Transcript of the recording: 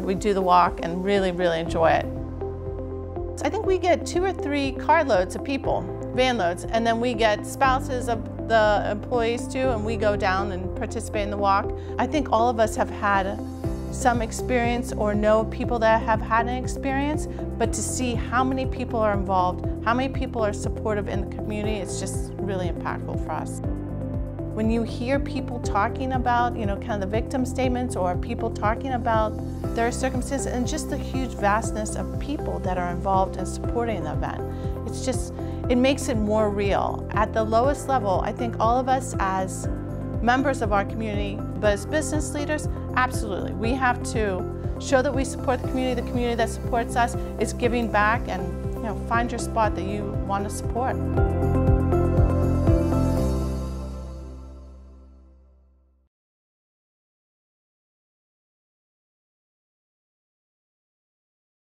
we do the walk and really, really enjoy it. I think we get 2 or 3 carloads of people, van loads, and then we get spouses of the employees too, and we go down and participate in the walk. I think all of us have had some experience or know people that have had an experience, but to see how many people are involved, how many people are supportive in the community, it's just really impactful for us. When you hear people talking about, kind of the victim statements or people talking about their circumstances and just the huge vastness of people that are involved in supporting the event, it makes it more real. At the lowest level, I think all of us as members of our community, but as business leaders, absolutely. We have to show that we support the community that supports us is giving back, and find your spot that you want to support.